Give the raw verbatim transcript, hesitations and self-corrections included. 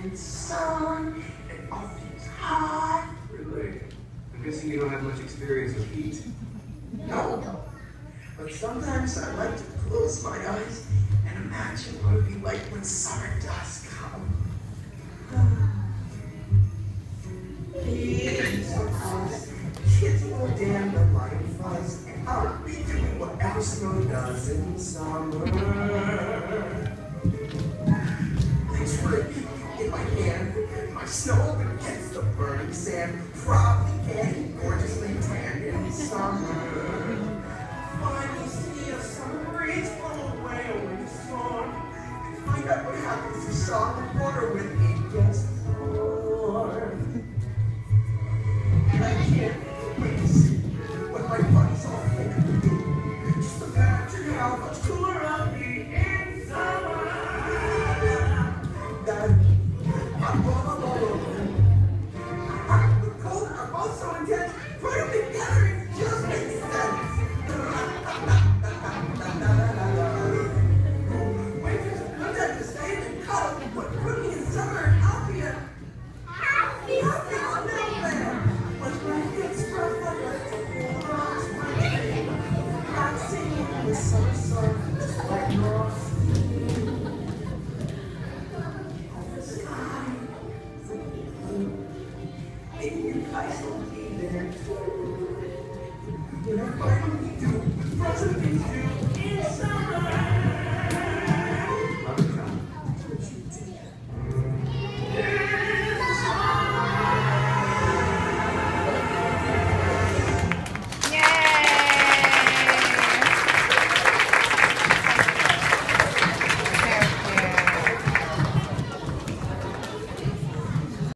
morning sun, and all feels hot. Really? I'm guessing you don't have much experience with heat. No. But sometimes I like to close my eyes and imagine what it'd be like when summer does come. It's so close. Kids will damn the light fuzz, and I'll be doing whatever snow does in summer. Thanks for it in my hand, my snow against the burning sand, probably getting gorgeously tan in summer. Finally see a summer breeze blow away a winter storm, and find out what happens if you saw the border with me against